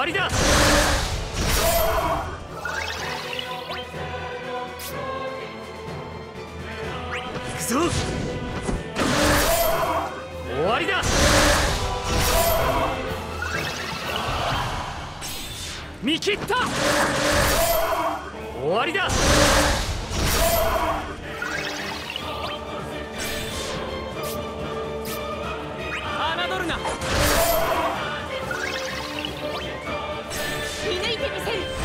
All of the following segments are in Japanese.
わりだ。行くぞ。終わりだ。見切った。終わりだ。侮るな。 見抜いてみせる。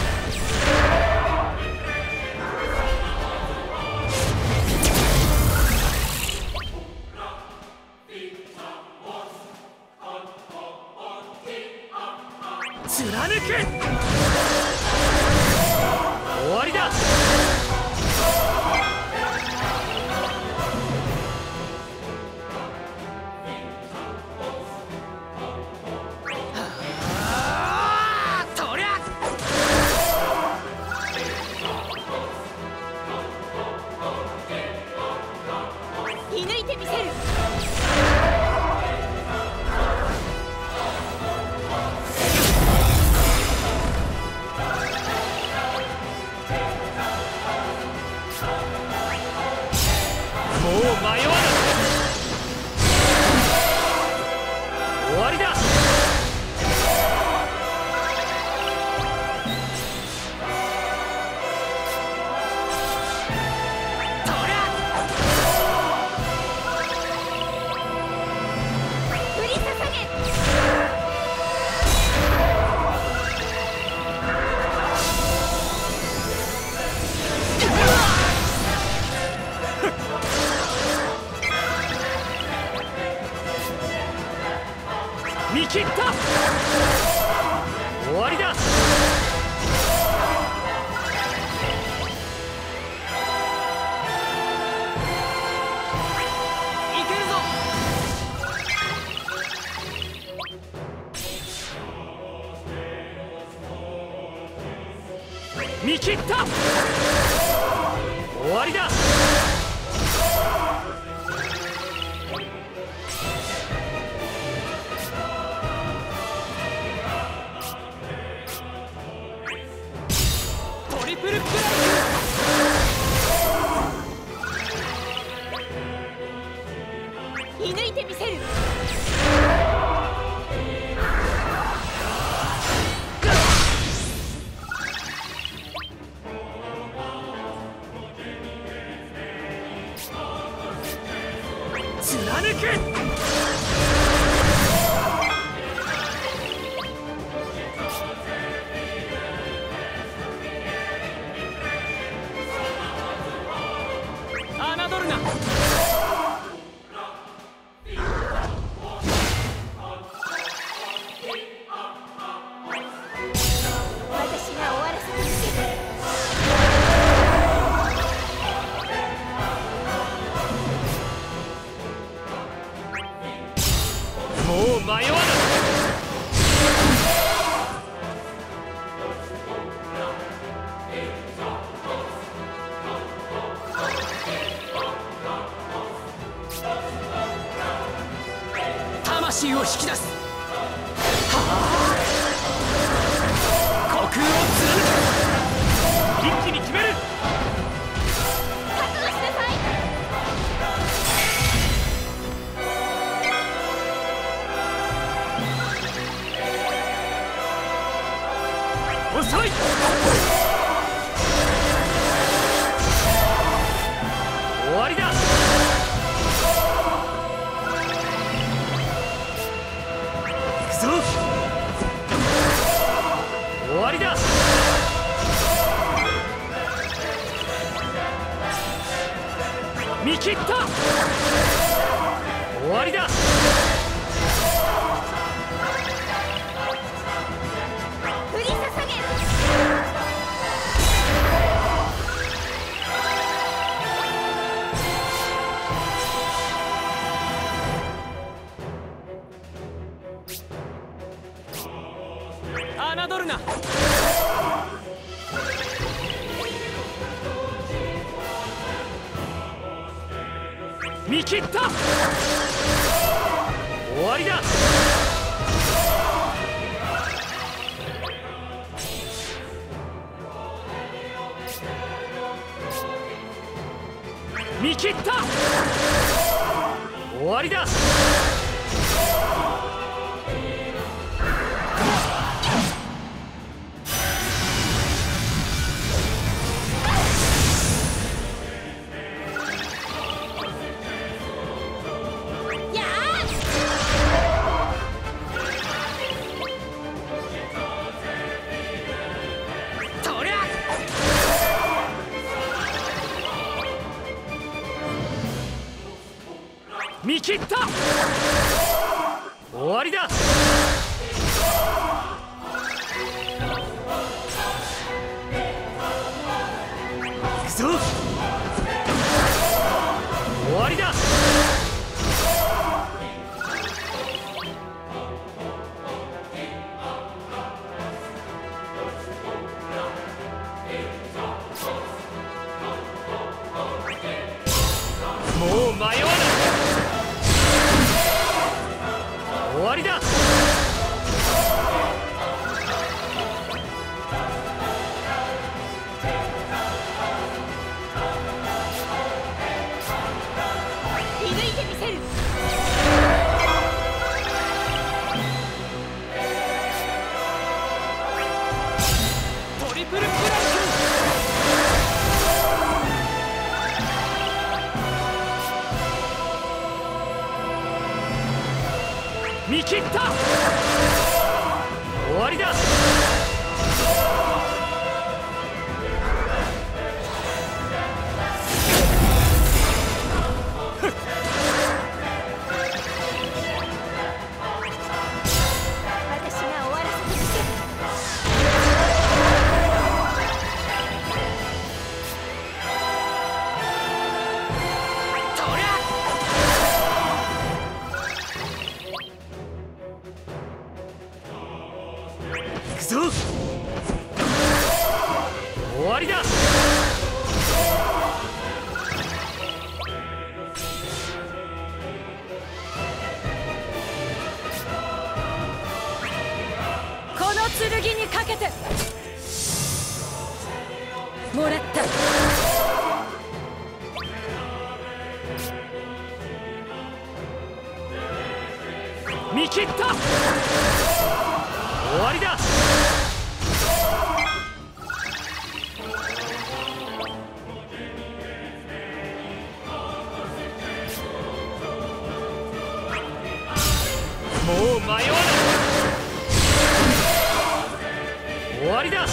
貫く。終わりだ。とりゃ。 見抜いてみせる。 もう迷わない。終わりだ。とりゃ。 振り捧げ。 見切った。終わりだ。いけるぞ。見切った。終わりだ。トリプルクラ見抜いてみせる。 貫く。侮るな。 私が終わらせてみせる。 もう迷わない。魂を引き出す。虚空を貫く。一気に決める。 覚悟しなさい。 遅い。終わりだ。行くぞ。終わりだ。見切った。終わりだ。 振り捧げ。 侮るな。見切った。終わりだ。 切った。終わりだ。見切った。終わりだ。行くぞ。終わりだ。もう迷わない。終わりだ。 射抜いてみせる。 トリプルクラッシュ。見切った。終わりだ。 私が終わらせてみせる。 とりゃ。行くぞ。終わりだ。 この剣にかけてもらった。 見切った。終わりだ。もう迷わない。終わりだ。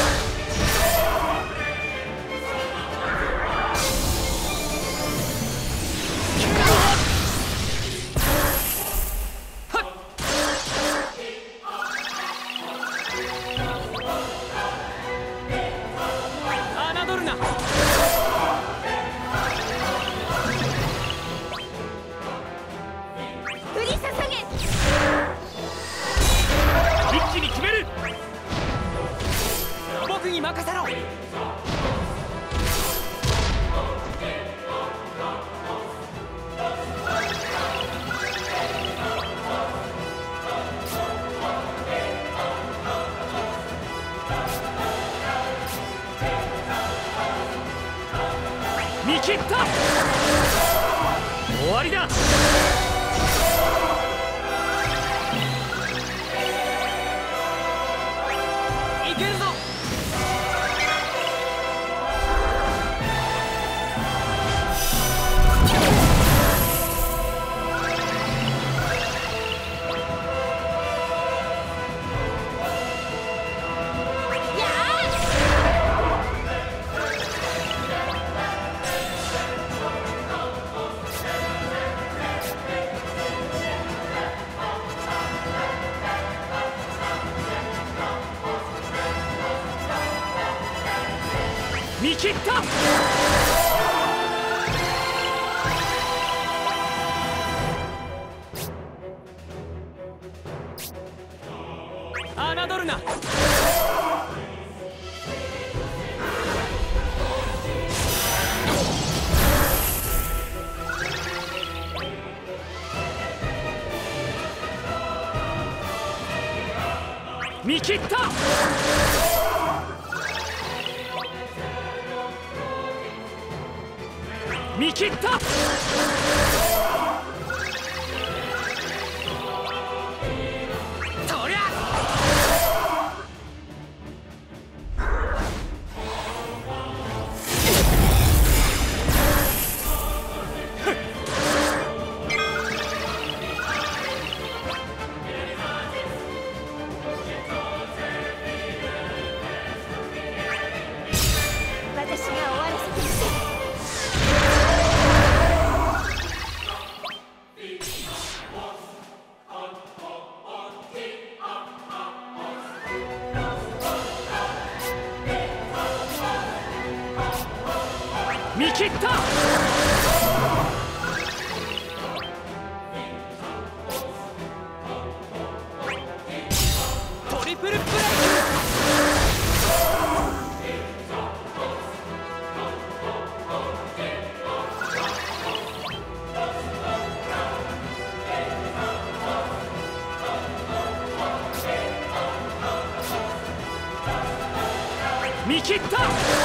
侮るな。 振り捧げ。 一気に決める。僕に任せろ。見切った。終わりだ。いけるぞ。見切った。侮るな。見切った。 見切った。とりゃ私が終わらせてみせる。 見切った。トリプルプレイ。見切った。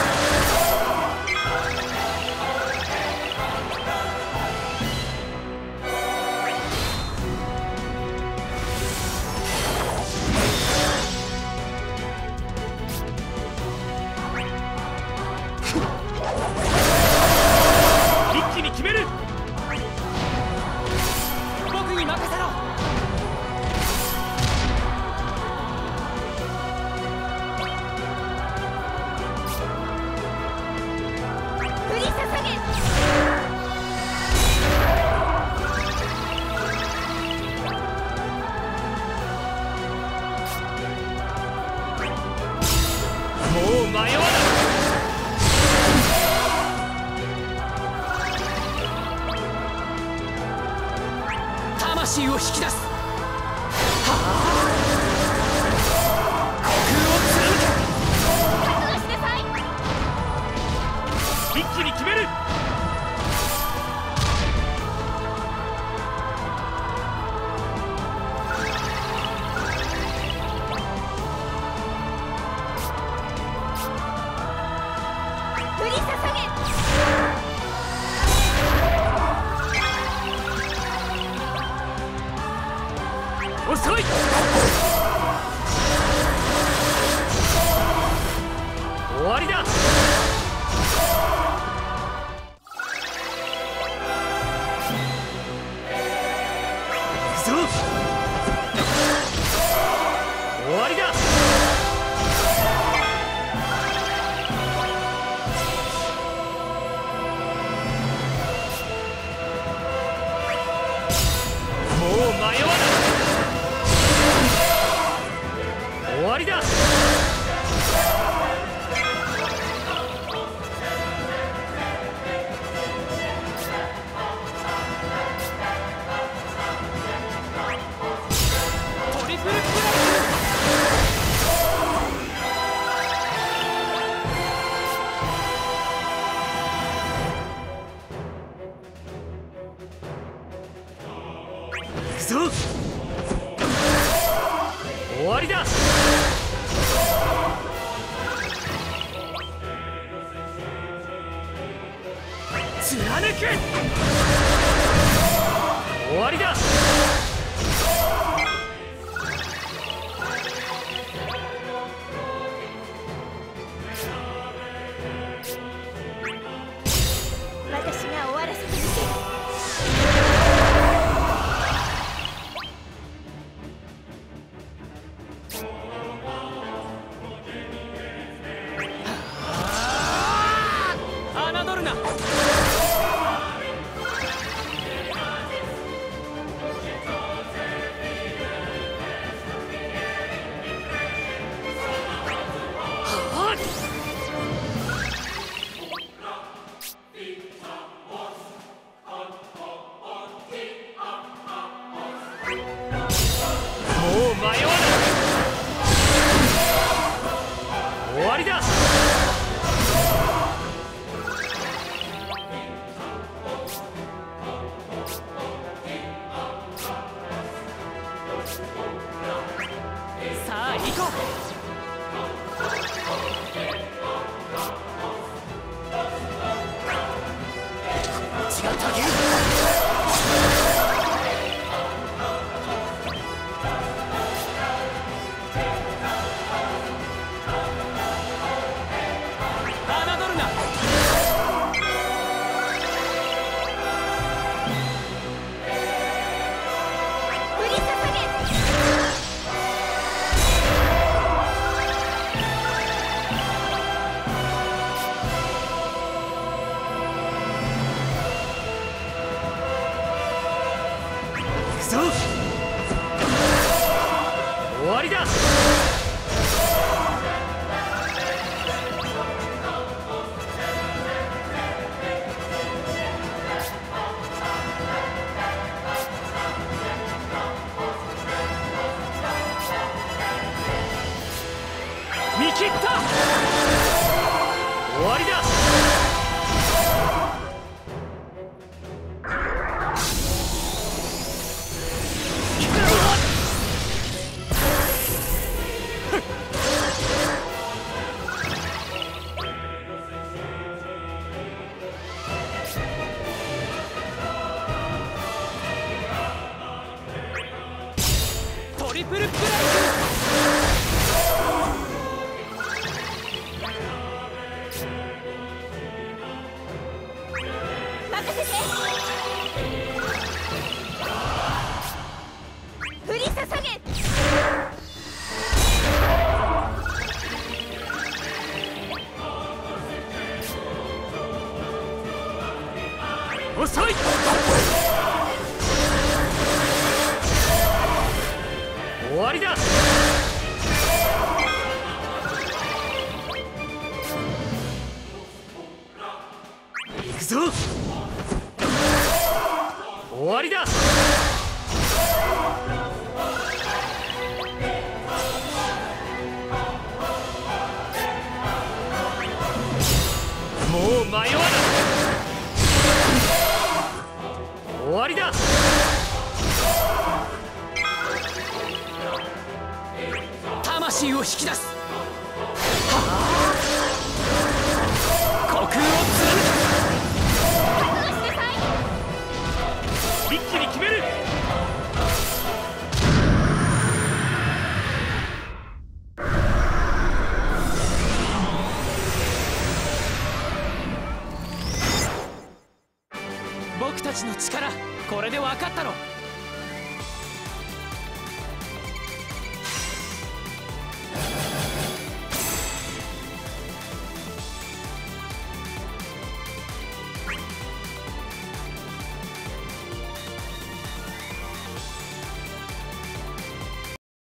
一気に決める。僕に任せろ。 振り捧げ。 もう迷わない。魂を引き出す。はあ、虚空を貫け。 覚悟しなさい。 一気に決める。 振り捧げ。 遅い。終わりだ。行くぞ。終わりだ。もう迷わない。終わりだ。トリプルプレイ。行くぞ。終わりだ。貫け。終わりだ。 私が終わらせてみせる。 侮るな。もう迷わない。終わりだ。さあ行こう。 がたぎる。侮るな。 降り注げ。 行くぞ。終わりだ。見切った。終わりだ。トリプルプライ任せて。降り注げ。 遅い。終わりだ。行くぞ。終わりだ。もう迷わない。終わりだ。魂を引き出す。虚空を貫く。 覚悟しなさい。 一気に決める。僕たちの力、これで分かったろ。